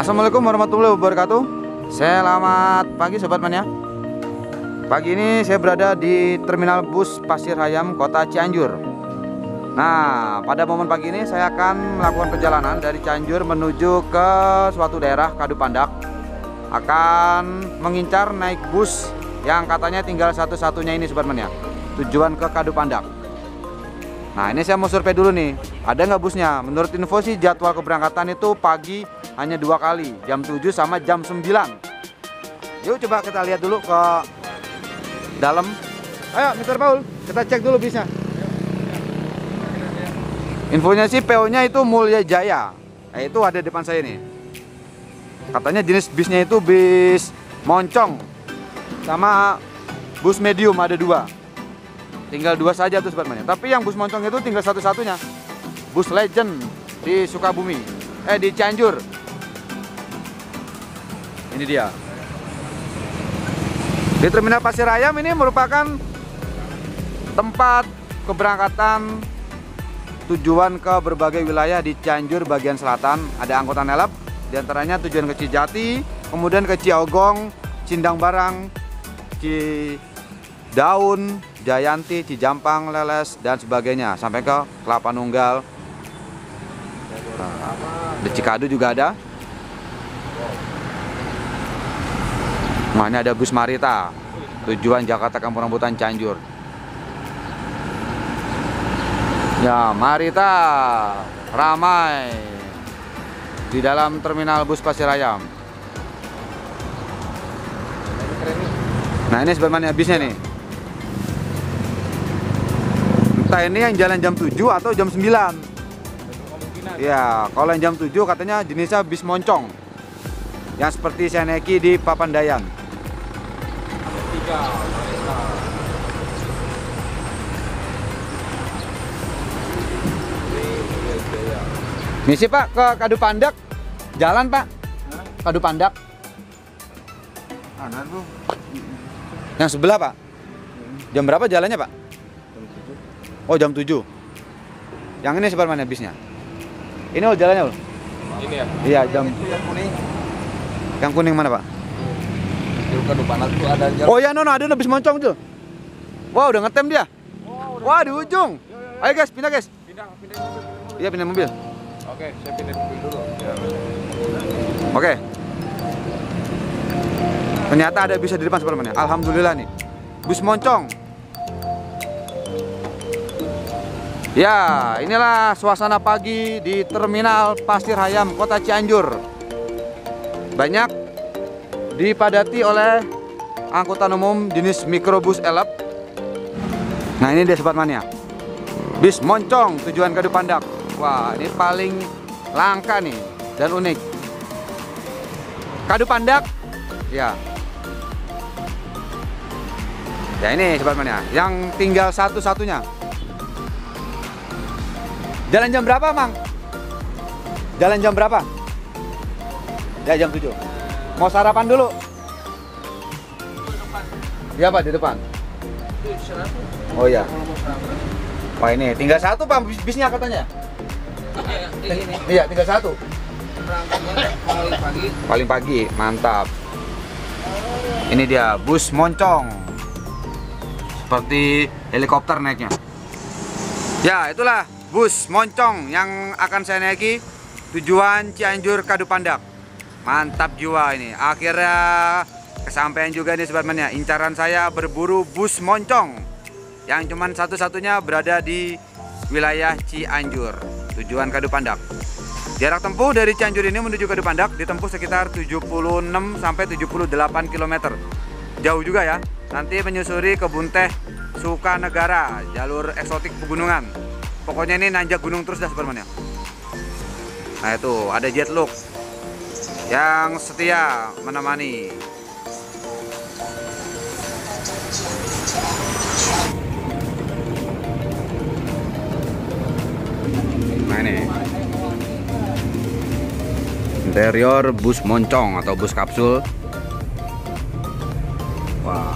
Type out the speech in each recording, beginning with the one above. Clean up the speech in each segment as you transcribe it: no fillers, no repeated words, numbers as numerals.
Assalamualaikum warahmatullahi wabarakatuh. Selamat pagi Sobat Mania. Pagi ini saya berada di Terminal Bus Pasir Hayam, Kota Cianjur. Nah, pada momen pagi ini saya akan melakukan perjalanan dari Cianjur menuju ke suatu daerah Kadupandak. Akan mengincar naik bus yang katanya tinggal satu-satunya ini Sobat Mania, tujuan ke Kadupandak. Nah, ini saya mau survei dulu nih, ada nggak busnya? Menurut info sih jadwal keberangkatan itu pagi hanya 2 kali, jam 7 sama jam 9. Yuk coba kita lihat dulu ke dalam. Ayo Mr. Paul, kita cek dulu bisnya. Infonya sih PO-nya itu Mulya Jaya. Itu ada depan saya nih. Katanya jenis bisnya itu bis moncong sama bus medium, ada 2. Tinggal 2 saja tuh Sobat Mania. Tapi yang bus moncong itu tinggal satu-satunya. Bus Legend di Sukabumi, di Cianjur. Ini dia. Di Terminal Pasir Hayam ini merupakan tempat keberangkatan tujuan ke berbagai wilayah di Cianjur bagian selatan. Ada angkutan elep, diantaranya tujuan ke Cijati, kemudian ke Ciaugong, Cindang Barang, Cidaun, Jayanti, Cijampang, Leles, dan sebagainya, sampai ke Kelapa Nunggal. Di Cikadu juga ada. Nah, ini ada bus Marita, tujuan Jakarta Kampung Rambutan Cianjur. Ya, Marita ramai di dalam Terminal Bus Pasir Hayam. Nah, ini sebenarnya bisnya nih. Entah ini yang jalan jam 7 atau jam 9. Ya, kalau yang jam 7 katanya jenisnya bis moncong, yang seperti saya naiki di Papandayan. Misi Pak ke Kadupandak, jalan Pak. Kadupandak. Ada tuh. Yang sebelah Pak. Jam berapa jalannya Pak? Oh, jam 7. Yang ini seperti mana bisnya? Ini oh jalannya loh. Ini ya? Iya, jam. Yang kuning. Yang kuning mana Pak? Di Kadupandak tuh ada jalan. Oh ya, ada bis moncong tuh. Wah, udah ngetem dia. Wah, di ujung. Ayo guys, pindah guys. Pindah mobil. Iya, pindah mobil. Oke, saya pindah mobil dulu. Ya. Oke. Ternyata ada bisa di depan sebenarnya. Alhamdulillah nih. Bus moncong. Ya, inilah suasana pagi di Terminal Pasir Hayam, Kota Cianjur. Banyak dipadati oleh angkutan umum jenis mikrobus elep. Nah, ini dia Sobat Mania. Bis moncong tujuan Kadupandak. Wah, ini paling langka nih dan unik. Kadupandak. Ya. Ya, ini Sobat Mania, yang tinggal satu-satunya. Jalan jam berapa, Mang? Jalan jam berapa? Ya, jam 7. Mau sarapan dulu? Iya Pak, di depan. Oh iya. Wah, ini tinggal satu Pak bisnya katanya. Iya, tinggal satu. Paling pagi, mantap. Ini dia bus moncong. Seperti helikopter naiknya. Ya, itulah bus moncong yang akan saya naiki tujuan Cianjur Kadupandak. Mantap jiwa ini. Akhirnya kesampaian juga nih Sobat Mania. Incaran saya berburu bus moncong yang cuman satu-satunya berada di wilayah Cianjur, tujuan Kadupandak. Jarak tempuh dari Cianjur ini menuju Kadupandak ditempuh sekitar 76 sampai 78 km. Jauh juga ya. Nanti menyusuri kebun teh Sukanegara, jalur eksotik pegunungan. Pokoknya ini nanjak gunung terus dah Sobat Mania. Nah, itu ada Jetlook yang setia menemani. Nah, ini interior bus moncong atau bus kapsul. Wah,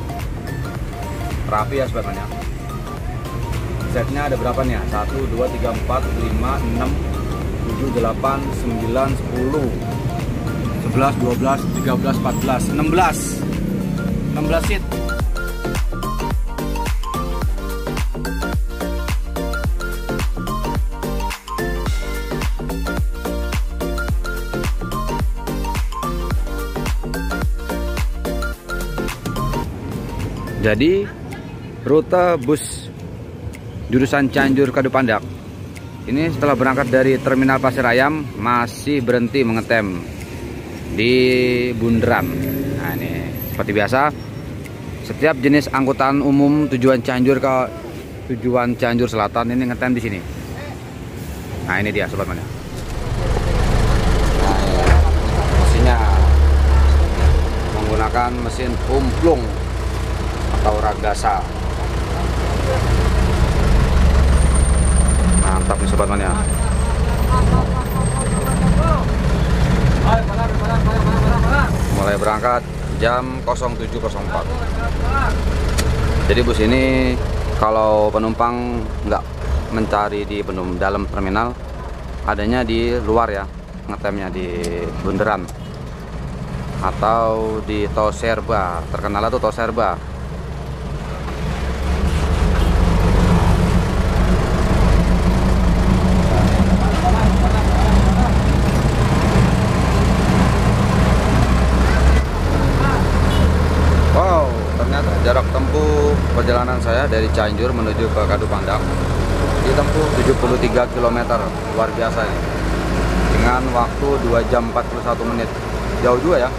rapi ya Sobat Mania. Setnya ada berapa nih ya? 1, 2, 3, 4, 5, 6, 7, 8, 9, 10. 11, 12, 13, 14, 16 seat. Jadi rute bus jurusan Cianjur Kadupandak ini setelah berangkat dari Terminal Pasir Ayam masih berhenti mengetem di bundaran. Nah ini seperti biasa, setiap jenis angkutan umum tujuan Cianjur ke tujuan Cianjur Selatan ini ngetem di sini. Nah ini dia sobat mania. Nah, mesinnya menggunakan mesin umplung atau ragasa. Mantap nih sobat mania. Mulai berangkat jam 07.04. Jadi bus ini kalau penumpang nggak mencari di dalam terminal, adanya di luar ya, ngetemnya di bundaran atau di Tol Serba. Terkenal tuh Tol Serba. Jarak tempuh perjalanan saya dari Cianjur menuju ke Kadupandak ditempuh 73 km. Luar biasa ini. Dengan waktu 2 jam 41 menit. Jauh juga ya.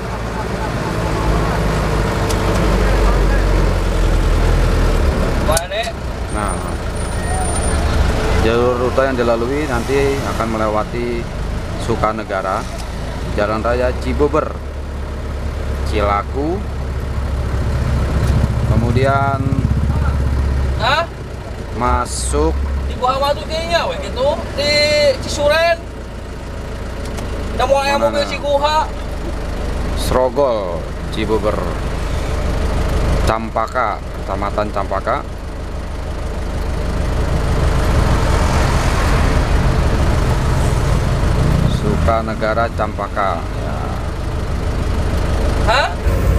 Nah, jalur rute yang dilalui nanti akan melewati Sukanegara, Jalan Raya Cibober, Cilaku, kemudian masuk di Buah Madu kayaknya gitu di Cisuren. Ada mau ayam mobil Ciguha. Srogol, Cibober, Campaka, Kecamatan Campaka. Sukanegara, Campaka. Ya. Hah?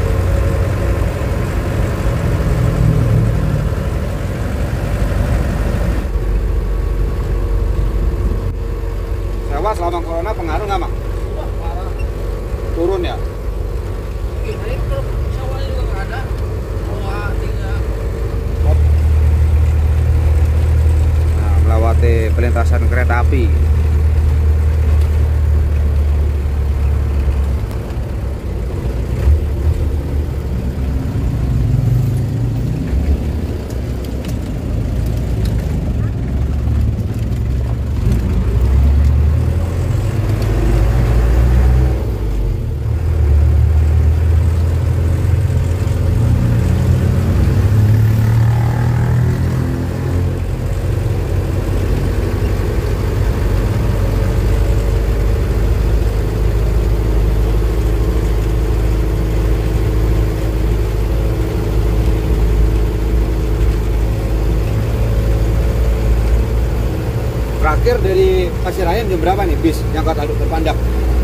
Sewa selama corona pengaruh nggak, Mak? Parah. Turun ya? Ini kalau sewanya juga nggak ada. 2, 3. Nah, melewati perlintasan kereta api. Terakhir dari Pasir Ayam jam berapa nih bis yang ke Kadupandak?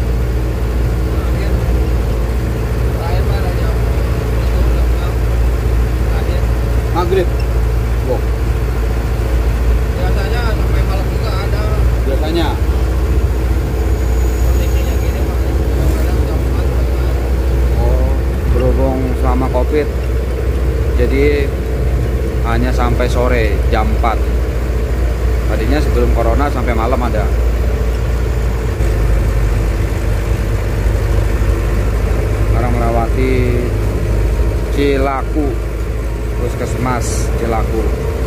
Maghrib. Wow. Biasanya sampai malam juga ada. Biasanya. Kondisinya gini Pak. Kadang jam 4. Oh, berhubung selama COVID, jadi hanya sampai sore jam 4. Tadinya sebelum corona sampai malam ada. Sekarang melewati Cilaku, Puskesmas Cilaku.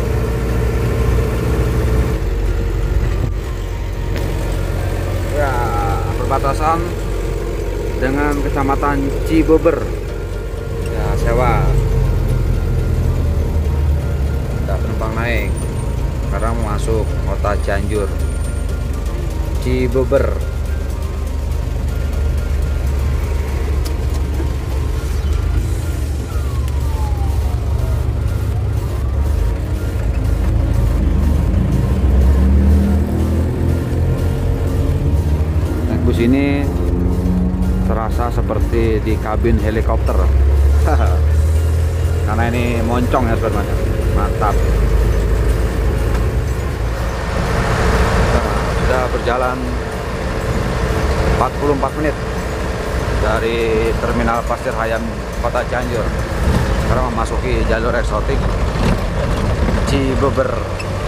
Ya, perbatasan dengan Kecamatan Cibober. Ya, sewa. Ada penumpang naik. Sekarang masuk kota Cianjur, Cibober. Naik bus ini 100 berasa seperti di kabin helikopter. Karena ini moncong ya sobat, mantap. Sudah berjalan 44 menit dari Terminal Pasir Hayam Kota Cianjur. Sekarang memasuki jalur eksotik Cibeber.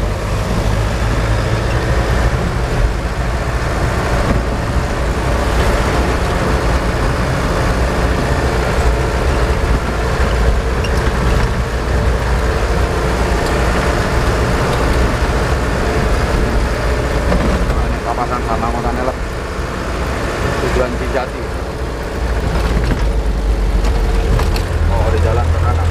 Kawasan Sanangotan Elep, tujuan Cijati. Oh, di jalan ke kanan.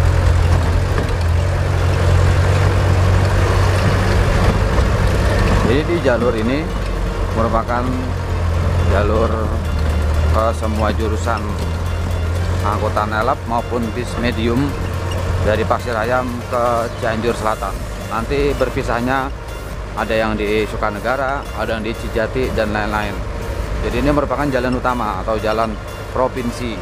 Jadi di jalur ini merupakan jalur ke semua jurusan angkutan elep maupun bis medium dari Pasir Hayam ke Cianjur Selatan. Nanti berpisahnya ada yang di Sukanegara, ada yang di Cijati, dan lain-lain. Jadi ini merupakan jalan utama atau jalan provinsi.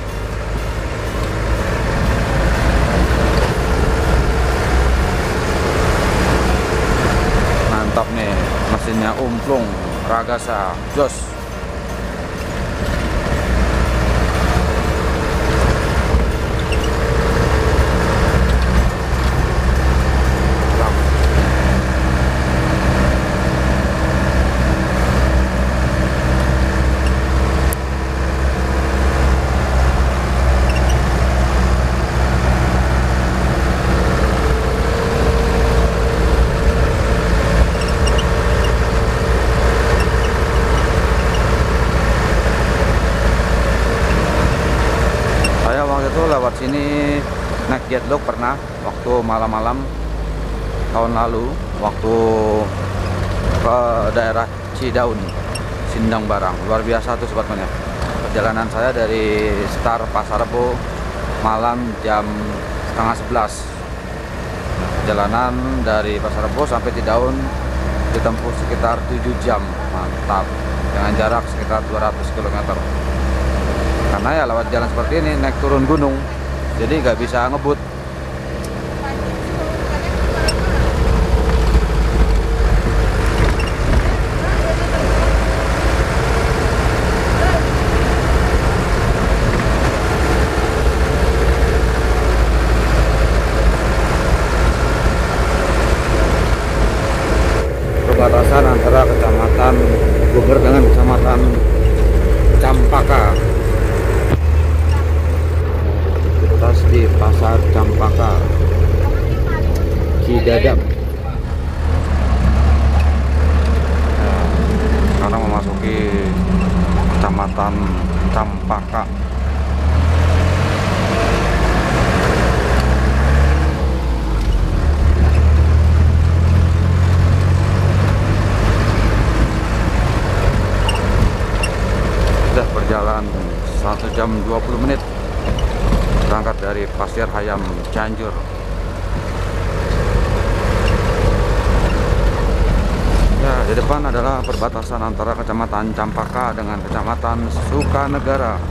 Mantap nih, mesinnya umplung, Ragasa, jos. Lewat sini naik Jetlock pernah waktu malam-malam tahun lalu, waktu ke daerah Cidaun, Sindang Barang. Luar biasa tuh sobat mania. Perjalanan saya dari start Pasar Rebo malam jam setengah 11. Perjalanan dari Pasar Rebo sampai Cidaun ditempuh sekitar 7 jam. Mantap, dengan jarak sekitar 200 km. Karena ya lewat jalan seperti ini naik turun gunung, jadi nggak bisa ngebut. Perbatasan antara Kecamatan Bogor dengan Kecamatan Campaka. Di Pasar Campaka Cidadap. Sekarang memasuki Kecamatan Campaka. Sudah berjalan 1 jam 20 menit berangkat dari Pasir Hayam Cianjur. Ya, di depan adalah perbatasan antara Kecamatan Campaka dengan Kecamatan Sukanegara.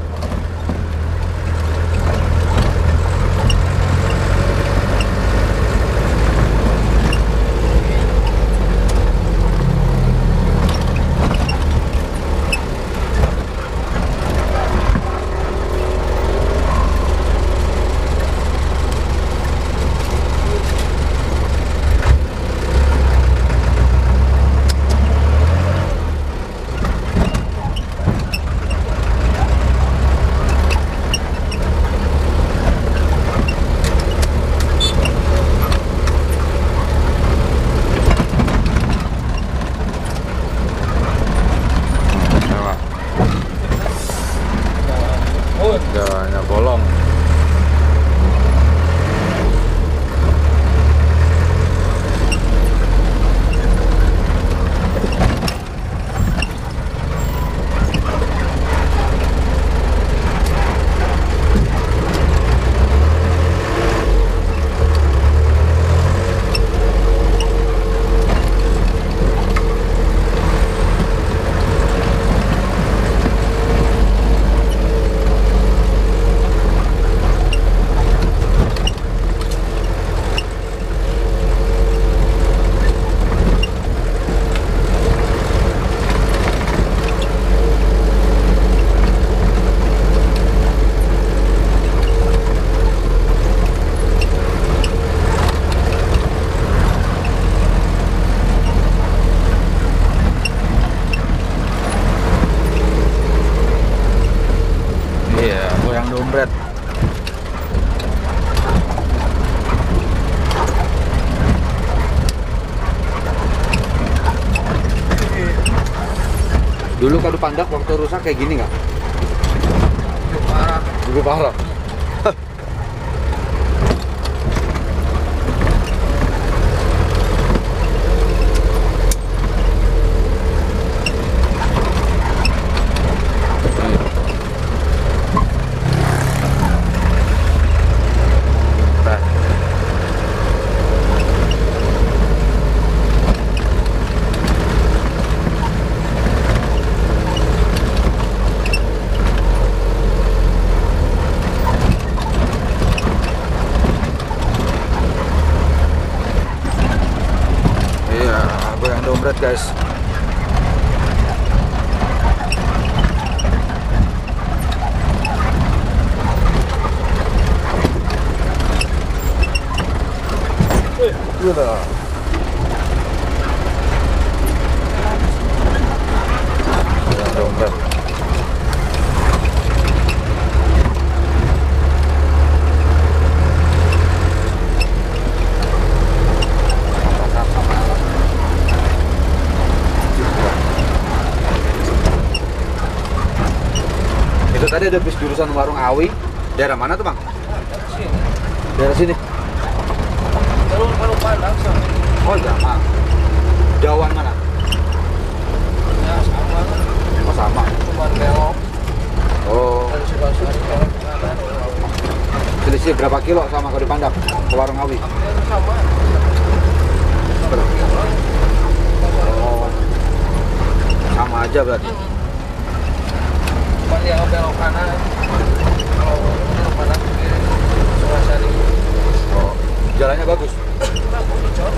Dulu Kadu Pandak waktu rusak kayak gini nggak? Parah. Dulu parah. Dompet guys. Gila. Dompet. Itu tadi ada bis jurusan Warung Awi. Daerah mana tuh, Bang? Sini. Daerah sini. Baru pandang sama. Oh, sama. Jauhan mana? Ya sama. Oh, sama. Cuma belok. Oh, Dari sebelah sini belok ke kanan. selisih berapa kilo sama Kadu Pandak ke Warung Awi? Hampir sama. Oh, sama aja berarti. Cuma dia belok kanan. Kalau belok kanan ke Surasari. Oh, jalannya bagus. Bagus dicor.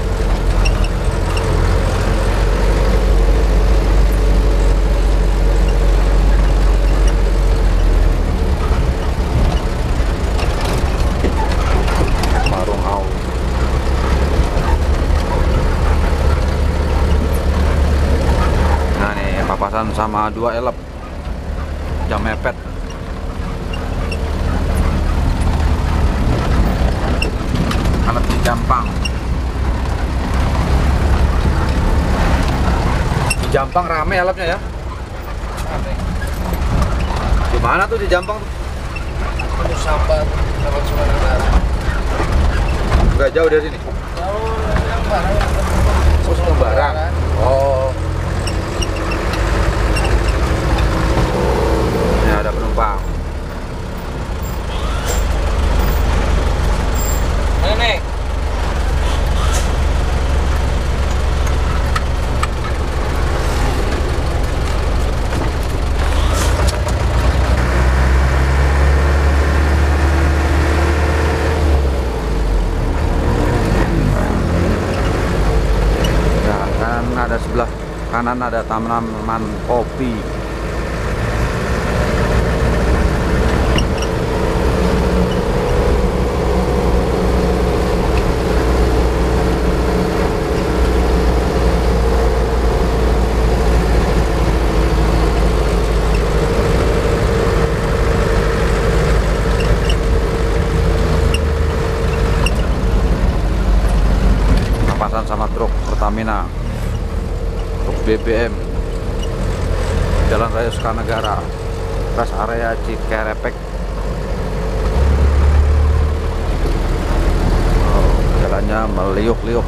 Warung Awi. Nah nih papasan sama 2 elep. Jam mepet. Alat di Jampang. Di Jampang rame alatnya ya. Di mana tuh di Jampang tuh? Penuh sampah dapat Sumatera Utara. Nggak jauh dari sini. Kalau yang barang Oh, semua barang. Oh. Ini ada penumpang. Nenek. Ya, kan ada sebelah kanan ada tanaman kopi. Papasan sama truk Pertamina, truk BBM, Jalan Raya Sukanegara, rest area Cikerepek. Oh, jalannya meliuk-liuk.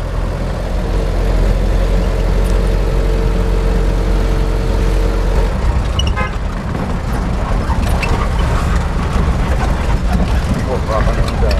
Oh, kelapanya udah.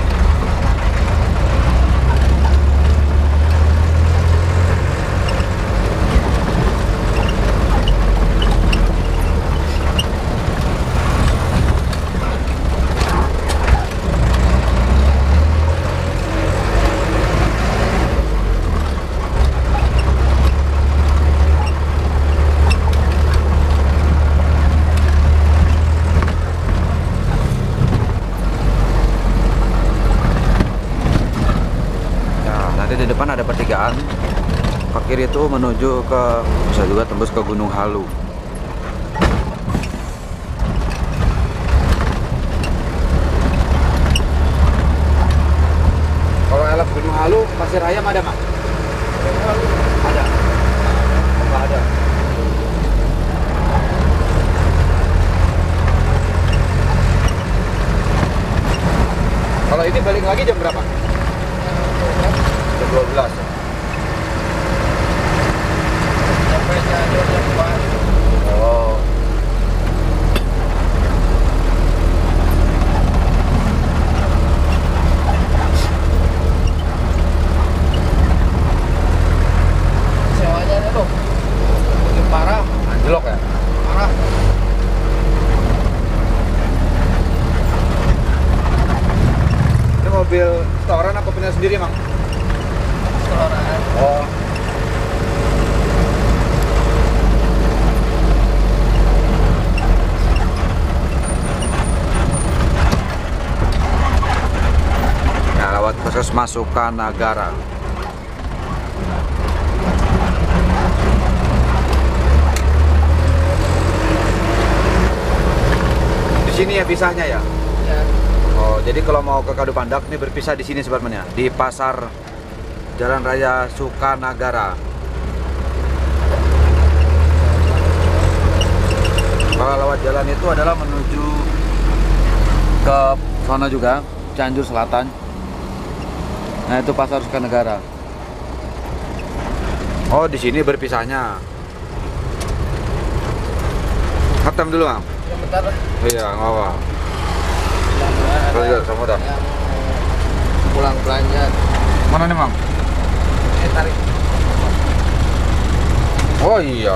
Di depan ada pertigaan, ke kiri itu menuju ke, bisa juga tembus ke Gunung Halu. Kalau elef Gunung Halu, Pasir Ayam ada Mak? Ada? Nggak ada. Kalau ini balik lagi jam berapa? Jam 12. Sampai Cianjur jam 4. Oh. Sewanya itu loh. Makin parah, Anjlok ya? parah. Ini mobil setoran apa punya sendiri, Mang? Setoran. Oh. Nah, lewat Puskesmas Sukanagara. Di sini ya pisahnya ya? Ya. Oh, jadi kalau mau ke Kadupandak ini berpisah di sini sebenarnya, di pasar Jalan Raya Sukanagara. Kalau lewat jalan itu adalah menuju ke sana juga, Cianjur Selatan. Nah, itu pasar Sukanagara. Oh, di sini berpisahnya. Ngetem dulu, Mam. Ya bentar lah. Iya, nggak apa. Ada Iya, sama dah. yang pulang belanja. Mana nih, Mam? Tarik. Oh iya.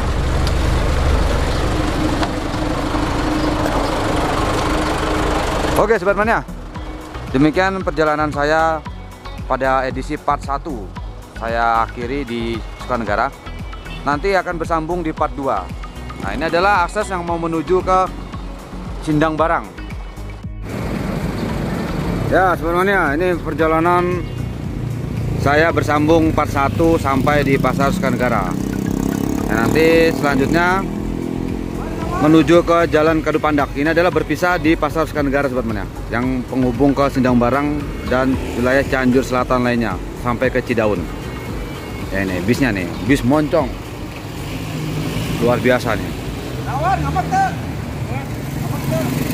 Oke Sobat Mania, demikian perjalanan saya pada edisi part 1. Saya akhiri di Sukanagara. Nanti akan bersambung di part 2. Nah, ini adalah akses yang mau menuju ke Sindang Barang. Ya Sobat Mania, ini perjalanan saya bersambung part 1 sampai di pasar Sukanagara. Nah, nanti selanjutnya menuju ke Jalan Kadupandak. Ini adalah berpisah di pasar Sukanagara Sobat Mania, yang penghubung ke Sindang Barang dan wilayah Cianjur Selatan lainnya sampai ke Cidaun. Ya, ini bisnya nih, bis moncong. Luar biasa nih. Lawan, ngapak tuh.